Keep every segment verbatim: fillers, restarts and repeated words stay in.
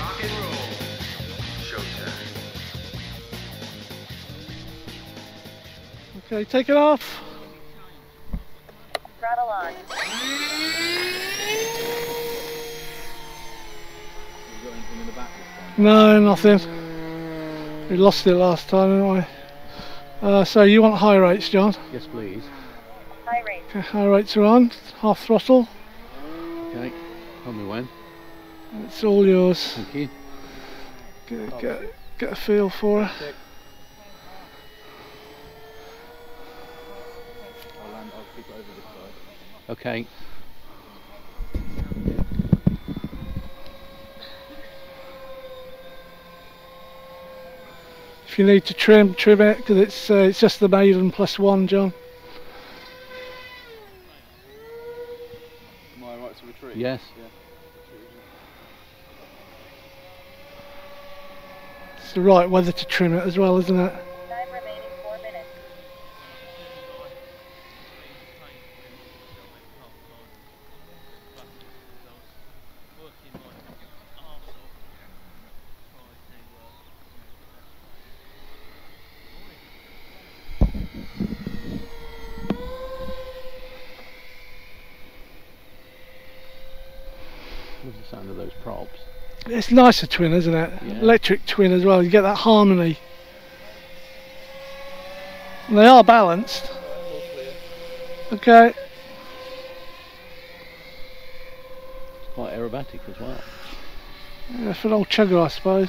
Rock and roll. Showtime. Okay, take it off. Throttle on. Have you got anything in the back this time? No, nothing. We lost it last time, didn't we? Uh, so you want high rates, John? Yes, please. High rate. Okay, high rates are on. Half throttle. Okay, tell me when. It's all yours. Thank you. Get, get, get a feel for it. I'll land, I'll keep it over this side. Okay. If you need to trim, trim it, because it's uh, it's just the Maiden plus one, John. Am I right to retreat? Yes. Yeah. It's the right weather to trim it as well, isn't it? Time remaining four minutes. Love the sound of those props. It's nicer twin, isn't it? Yeah. Electric twin as well. You get that harmony. And they are balanced. Okay. It's quite aerobatic as well. Yeah, for an old chugger, I suppose.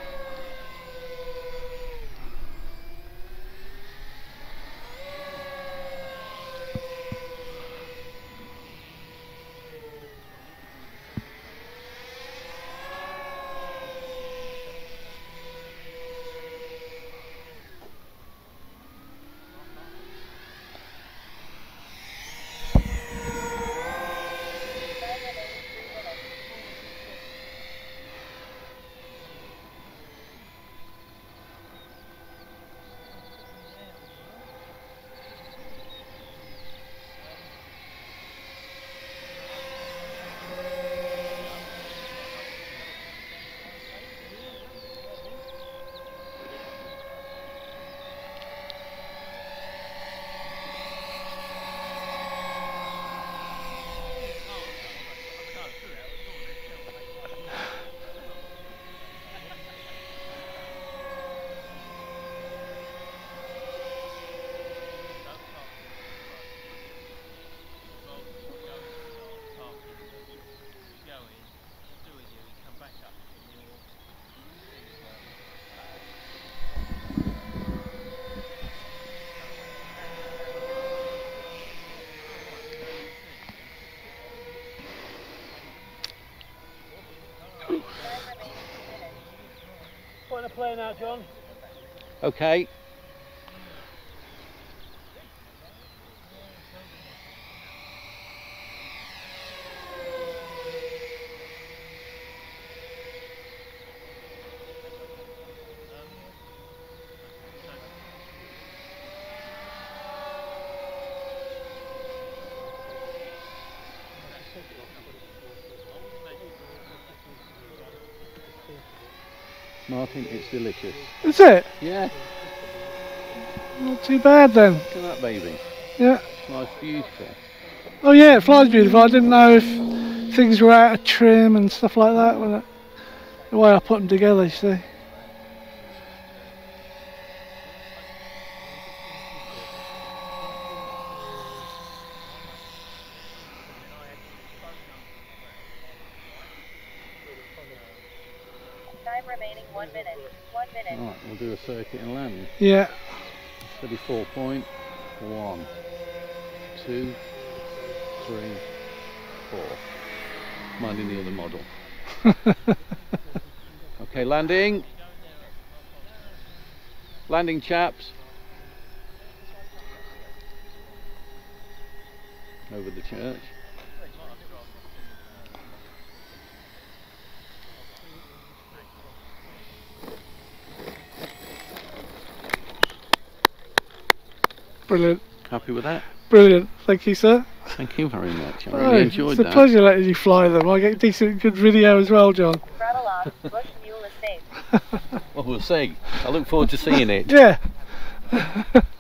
Point of play now, John. Okay. Martin, it's delicious. Is it? Yeah. Not too bad then. Look at that baby. Yeah. Flies beautiful. Oh yeah, it flies beautiful. I didn't know if things were out of trim and stuff like that. When it, the way I put them together, you see. Time remaining one minute. One minute. Right, we'll do a circuit and land. Yeah. thirty-four point one, two, three, four. Minding the other model. Okay, landing. Landing, chaps. Over the church. Brilliant. Happy with that? Brilliant. Thank you, sir. Thank you very much. I Oh, really enjoyed it's a that. pleasure letting you fly them. I get decent, good video as well, John. Throttle Dialogue. BushMule is safe. Well, we'll see. I look forward to seeing it. Yeah.